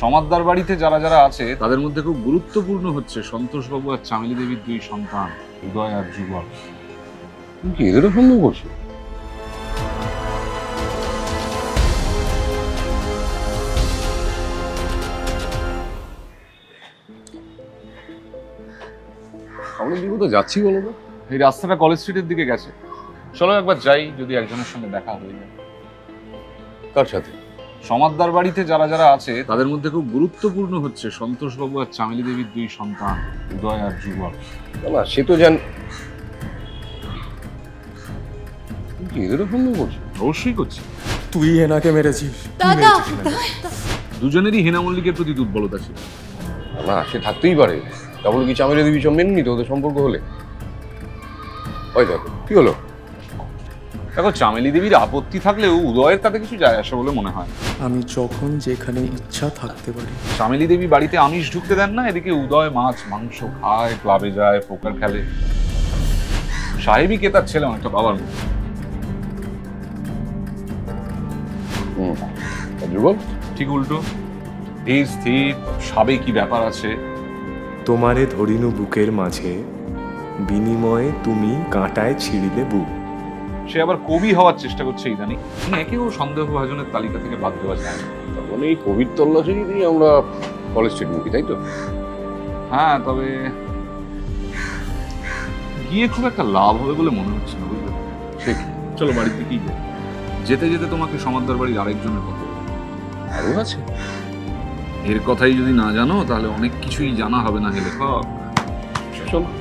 সমাদদার বাড়িতে যারা যারা আছে তাদের মধ্যে খুব গুরুত্বপূর্ণ হচ্ছে সন্তোষবাবু আর চামেলি দেবীর দুই সন্তান উদয় আর যুগল। তুমি কি এদেরও সন্দেহ করছো? আমরা দিকে তো যাচ্ছি বলো তো? এই রাস্তাটা কলেজ স্ট্রিটের দিকে গেছে, চলো একবার যাই, যদি একজনের সঙ্গে দেখা হয়ে যায়। কার সাথে? সমাদদার বাড়িতে যারা যারা আছে তাদের মধ্যে খুব গুরুত্বপূর্ণ হচ্ছে সন্তোষবাবু আর চামেলি দেবীর দুই সন্তান উদয় আর যুগল। না সে তো জান, তুমি কি এদেরও সন্দেহ করছো? অবশ্যই করছি। তুই হেনাকে মেরেছিস। দুজনেরই হেনা মল্লিকের প্রতি দুর্বলতা ছিল। না সে থাকতেই পারে, তাহলে কি চামেলি দেবী সব মেনে নিত ওদের সম্পর্ক হলে? ওই দেখো কি হলো। দেখো, চামেলি দেবীর আপত্তি থাকলেও উদয়ের তাতে কিছু যায় আসে বলে মনে হয়। আমি যখন যেখানে ইচ্ছা থাকতে পারি। চামেলি দেবী বাড়িতে আমিষ ঢুকতে দেন না, এদিকে উদয় মাছ মাংস খায়, ক্লাবে যায়, পোকার খেলে। সাহেবই কে তার ছেলে অনেকটা বাবার মতো। যুগল ঠিক উল্টো, ধীর স্থির, সাবেকি ব্যাপার আছে। তোমারে ধরিনু বুকের মাঝে, বিনিময়ে তুমি কাঁটায় ছিঁড়িলে বুক। সে আবার কবি হওয়ার চেষ্টা করছে ইদানিং, একেও সন্দেহভাজনের তালিকা থেকে বাদ দেওয়া যায় না। তখন এই কোভিড তল্লাশি নিয়ে আমরা কলেজ স্ট্রিট মুখী, তাই তো? হ্যাঁ, তবে গিয়ে খুব একটা লাভ হবে বলে মনে হচ্ছে না, বুঝলে? সে কি? চলো বাড়ির দিকেই যাই। যেতে যেতে তোমাকে সমাদদার বাড়ির আরেকজনের কথা বলবো। আরো আছে? এর কথাই যদি না জানো তাহলে অনেক কিছুই জানা হবে না হে লেখক। চলো।